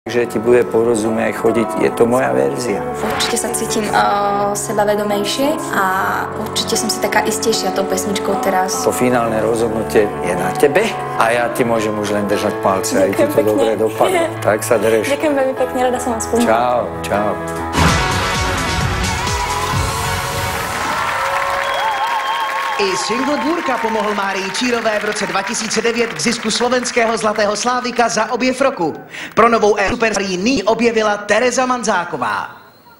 že ti bude porozumieť chodiť, je to moja verzia. Určite sa cítim sebavedomejšie a určite som si taká istejšia tou pesničkou teraz. To finálne rozhodnutie je na tebe a ja ti môžem už len držať palce, aj ti to dobre dopadlo. Tak sa drž. Ďakujem veľmi pekne, rada som vás spoznala. Čau, čau. I single Bůrka pomohl Márii Čírové v roce 2009 k zisku slovenského Zlatého Slávika za objev roku. Pro novou éru superstarý nyní objevila Tereza Manzáková.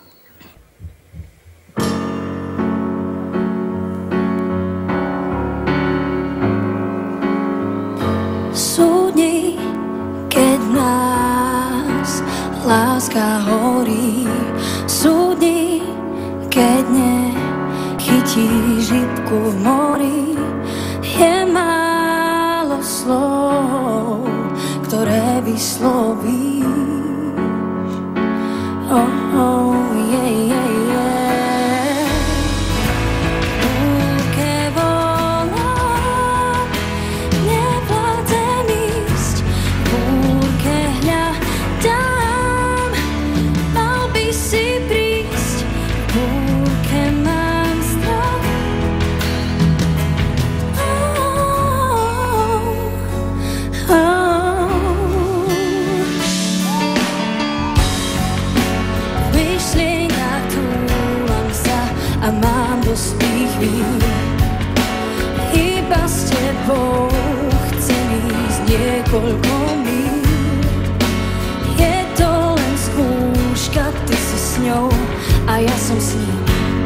Sú dni, keď nás láska horí. Sú dni, keď nechytíš rybku v mori. Je málo slov, ktoré vyslovíš. Oh, oh, yeah, yeah, yeah. A mám dosť tých chvíľ, iba s tebou chcem ísť niekoľko míľ. Je to len skúška, ty si s ňou a ja som s ním.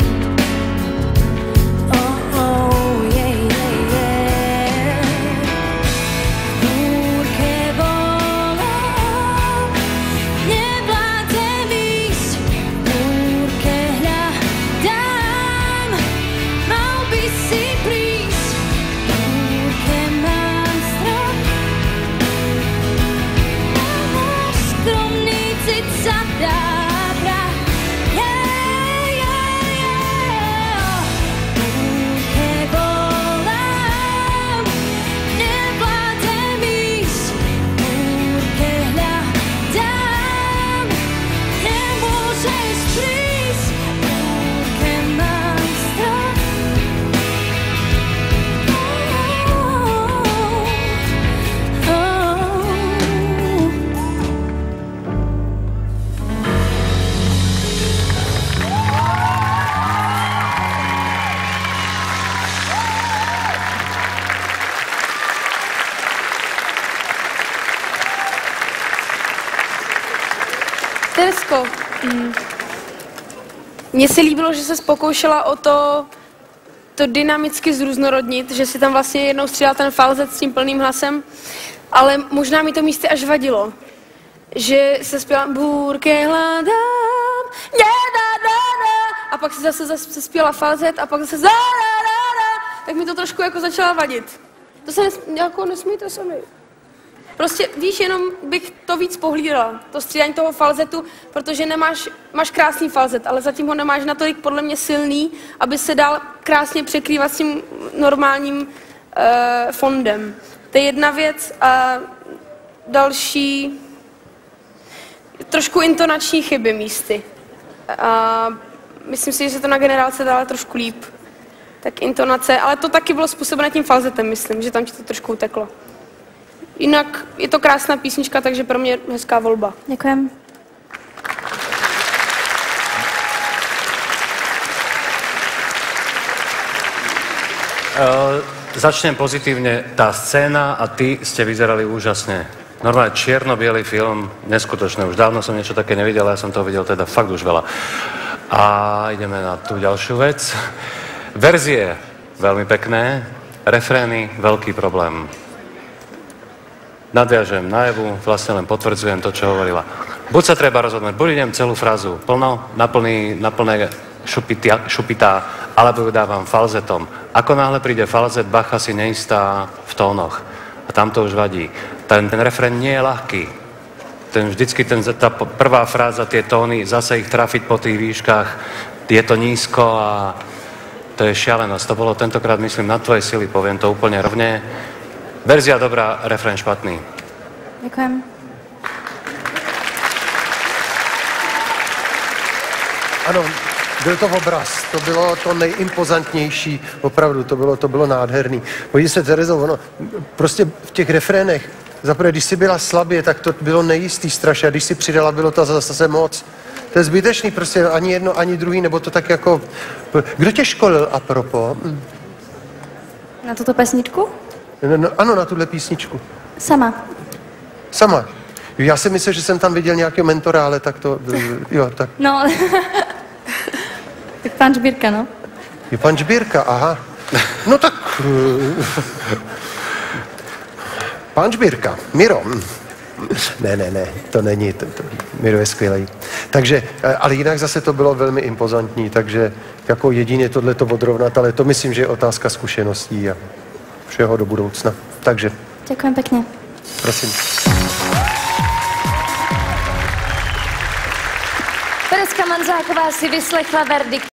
Oh, oh, yeah, yeah, yeah. V búrke volám, nevládzem ísť, v búrke hľadám. Mal by si prísť, v búrke mám strop. Náš skromný cit sa dá brať. Yeah, yeah, yeah. V búrke volám, nevládzem ísť, v búrke hľadám. Nemôžeš prísť, v búrke mám strop. Terezko, mně se líbilo, že se pokoušela o to dynamicky zrůznorodnit, že si tam vlastně jednou střídala ten falzet s tím plným hlasem, ale možná mi to místy až vadilo, že se zpěla bůrky hledám, a pak si zase zpěla falzet a pak zase tak mi to trošku jako začala vadit. To se jako nesmíte sami. Prostě víš, jenom bych to víc pohlídala, to střídání toho falzetu, protože máš krásný falzet, ale zatím ho nemáš natolik podle mě silný, aby se dal krásně překrývat s tím normálním fondem. To je jedna věc a další, trošku intonační chyby místy. A myslím si, že se to na generálce dala trošku líp. Tak intonace, ale to taky bylo způsobené tím falzetem, myslím, že tam ti to trošku uteklo. Jinak je to krásná písnička, takže pro mě hezká volba. Ďakujem. Začnem pozitívne. Tá scéna a ty ste vyzerali úžasne. Normálne čierno-bielý film, neskutočné. Už dávno som niečo také nevidel, ja som toho videl teda fakt už veľa. A ideme na tú ďalšiu vec. Verzie, veľmi pekné. Refrény, veľký problém. Nadviažem na Evu, vlastne len potvrdzujem to, čo hovorila. Buď sa treba rozhodnúť, buď idem celú frázu plno, na plné šupitá, alebo ju dávam falzetom. Ako náhle príde falzet, Bacha si neistá v tónoch. A tam to už vadí. Ten refrén nie je ľahký. Vždycky tá prvá fráza, tie tóny, zase ich trafiť po tých výškach, je to nízko a to je šialenosť. To bolo tentokrát, myslím, na tvoje sily, poviem to úplne rovne. Verzia dobrá, refrén špatný. Ďakujem. Ano, byl to obraz, to bylo to nejimpozantnější, opravdu, to bylo nádherný. Podívej se, Terezo, ono, prostě v těch refrénech, zaprvé, když jsi byla slabě, tak to bylo nejistý strašně, a když si přidala, bylo to zase moc. To je zbytečný, prostě ani jedno, ani druhý, nebo to tak jako... Kdo tě školil, apropo? Na tuto pesničku? No, ano, na tuhle písničku. Sama. Sama. Já si myslím, že jsem tam viděl nějakého mentora, ale tak to... Jo, tak... No, tak pan Žbírka, no. Je pan Žbírka, aha. No tak... Pan Žbírka, Miro. Ne, to není, Miro je skvělý. Takže, ale jinak zase to bylo velmi impozantní, takže jako jedině tohleto odrovnat, ale to myslím, že je otázka zkušeností a všeho do budoucna. Takže. Děkujem pěkně. Prosím. Tereska Manzáková si vyslechla verdikt